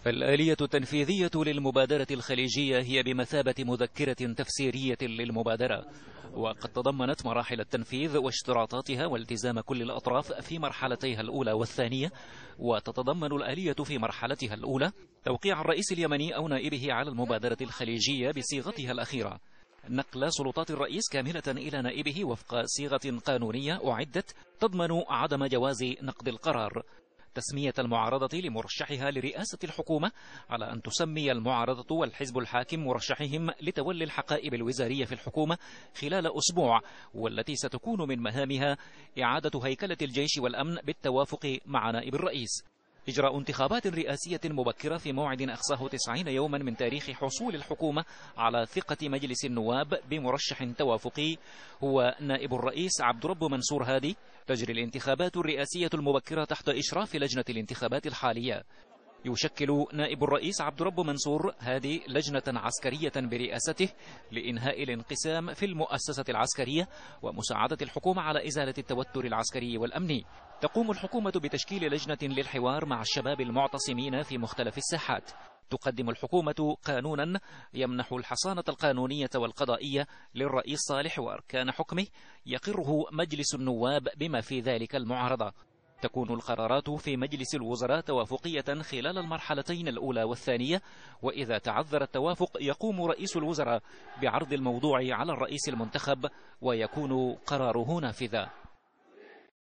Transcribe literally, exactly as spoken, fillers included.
الآلية التنفيذية للمبادرة الخليجية هي بمثابة مذكرة تفسيرية للمبادرة، وقد تضمنت مراحل التنفيذ واشتراطاتها والتزام كل الأطراف في مرحلتيها الأولى والثانية. وتتضمن الآلية في مرحلتها الأولى توقيع الرئيس اليمني أو نائبه على المبادرة الخليجية بصيغتها الأخيرة، نقل سلطات الرئيس كاملة إلى نائبه وفق صيغة قانونية أعدت تضمن عدم جواز نقد القرار، تسمية المعارضة لمرشحها لرئاسة الحكومة على أن تسمي المعارضة والحزب الحاكم مرشحهم لتولي الحقائب الوزارية في الحكومة خلال أسبوع، والتي ستكون من مهامها إعادة هيكلة الجيش والأمن بالتوافق مع نائب الرئيس، إجراء انتخابات رئاسية مبكرة في موعد أقصاه تسعين يوما من تاريخ حصول الحكومة على ثقة مجلس النواب بمرشح توافقي هو نائب الرئيس عبد رب منصور هادي. تجري الانتخابات الرئاسية المبكرة تحت إشراف لجنة الانتخابات الحالية. يشكل نائب الرئيس عبد رب منصور هادي لجنة عسكرية برئاسته لإنهاء الانقسام في المؤسسة العسكرية ومساعدة الحكومة على إزالة التوتر العسكري والأمني. تقوم الحكومة بتشكيل لجنة للحوار مع الشباب المعتصمين في مختلف الساحات. تقدم الحكومة قانونا يمنح الحصانة القانونية والقضائية للرئيس صالح وأركان حكمه يقره مجلس النواب بما في ذلك المعارضة. تكون القرارات في مجلس الوزراء توافقية خلال المرحلتين الأولى والثانية، وإذا تعذر التوافق يقوم رئيس الوزراء بعرض الموضوع على الرئيس المنتخب ويكون قراره نافذا.